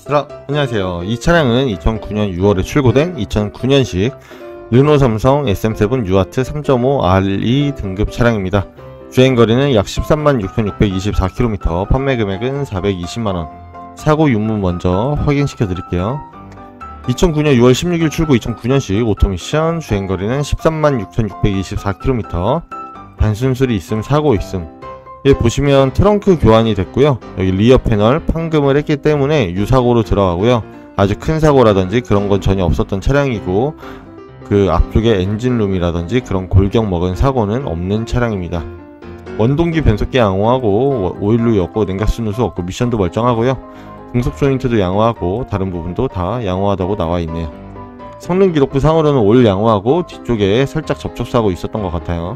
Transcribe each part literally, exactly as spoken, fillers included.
스라 안녕하세요. 이 차량은 이천구 년 유월에 출고된 이천구 년식 르노 삼성 에스엠 세븐 유아트 삼 점 오 알이 등급 차량입니다. 주행거리는 약 십삼만 육천육백이십사 킬로미터, 판매 금액은 사백이십만 원. 사고 유무 먼저 확인시켜 드릴게요. 이천구 년 유월 십육일 출고 이천구 년식 오토미션, 주행거리는 십삼만 육천육백이십사 킬로미터, 단순 수리 있음, 사고 있음. 여기 보시면 트렁크 교환이 됐고요. 여기 리어 패널 판금을 했기 때문에 유사고로 들어가고요. 아주 큰 사고라든지 그런 건 전혀 없었던 차량이고, 그 앞쪽에 엔진룸이라든지 그런 골격 먹은 사고는 없는 차량입니다. 원동기 변속기 양호하고, 오일류 없고, 냉각수 누수 없고, 미션도 멀쩡하고요. 등속 조인트도 양호하고, 다른 부분도 다 양호하다고 나와 있네요. 성능 기록부 상으로는 올 양호하고, 뒤쪽에 살짝 접촉사고 있었던 것 같아요.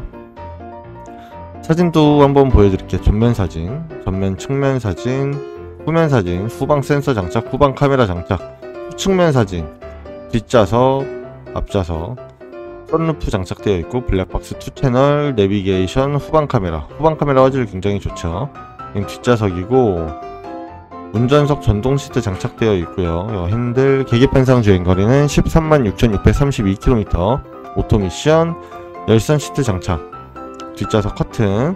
사진도 한번 보여드릴게요. 전면 사진, 전면 측면 사진, 후면 사진, 후방 센서 장착, 후방 카메라 장착, 후측면 사진, 뒷좌석, 앞좌석, 선루프 장착되어 있고, 블랙박스 투 채널, 내비게이션, 후방 카메라, 후방 카메라 화질 굉장히 좋죠. 뒷좌석이고, 운전석 전동 시트 장착되어 있고요. 핸들, 계기판상 주행거리는 십삼만 육천육백삼십이 킬로미터, 오토미션, 열선 시트 장착, 뒷좌석 커튼,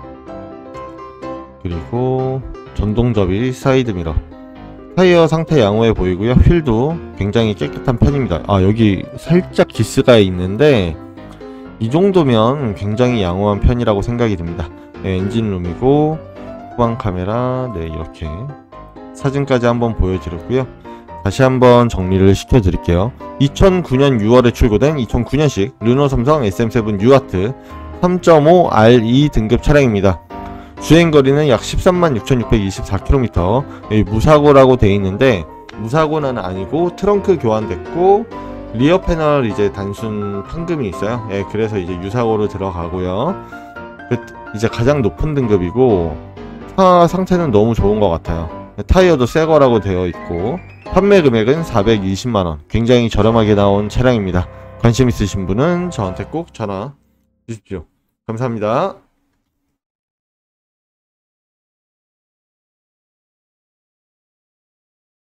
그리고 전동접이 사이드미러. 타이어 상태 양호해 보이고요. 휠도 굉장히 깨끗한 편입니다. 아, 여기 살짝 기스가 있는데 이 정도면 굉장히 양호한 편이라고 생각이 듭니다. 네, 엔진룸이고, 후방 카메라, 네, 이렇게 사진까지 한번 보여드렸고요. 다시 한번 정리를 시켜 드릴게요. 이천구 년 유월에 출고된 이천구 년식 르노 삼성 에스엠 세븐 유아트 삼 점 오 알이 등급 차량입니다. 주행거리는 약 십삼만 육천육백이십사 킬로미터, 여기 무사고라고 되어 있는데 무사고는 아니고 트렁크 교환됐고, 리어 패널 이제 단순 판금이 있어요. 예, 그래서 이제 유사고로 들어가고요. 그 이제 가장 높은 등급이고, 차 상태는 너무 좋은 것 같아요. 타이어도 새 거라고 되어 있고, 판매 금액은 사백이십만 원. 굉장히 저렴하게 나온 차량입니다. 관심 있으신 분은 저한테 꼭 전화 주십시오. 감사합니다.